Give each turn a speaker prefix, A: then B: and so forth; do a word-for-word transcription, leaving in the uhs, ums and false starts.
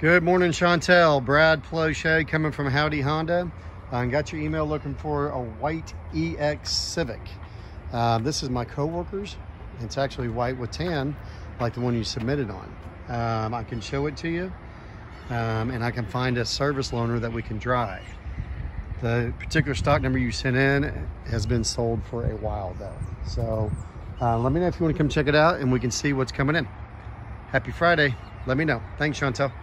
A: Good morning, Chantel. Brad Plauché coming from Howdy Honda. I got your email looking for a white E X Civic. Uh, this is my coworker's. It's actually white with tan, like the one you submitted on. Um, I can show it to you, um, and I can find a service loaner that we can dry. The particular stock number you sent in has been sold for a while though. So uh, let me know if you want to come check it out and we can see what's coming in. Happy Friday. Let me know. Thanks, Chantel.